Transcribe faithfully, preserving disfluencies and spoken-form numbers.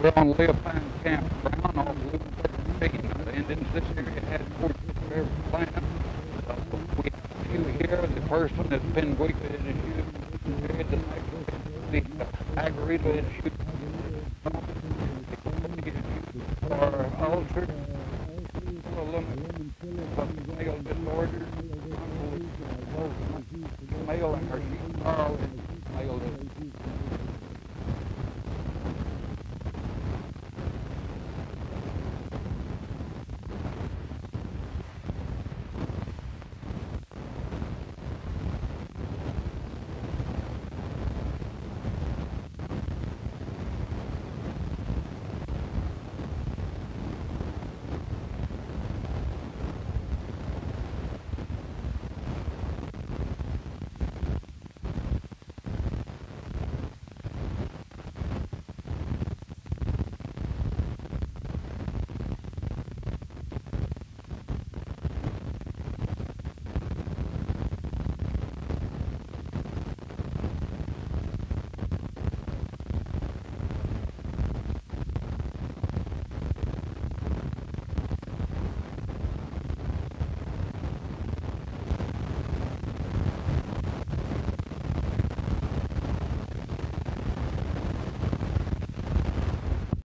We're on Leopine Campground on Loop thirteen, and in this area has forty-four plants. Uh, we have a few here. The first one is Penguica issue. The next is the Agarita issue. Are altered, a limit of male disorders, male and her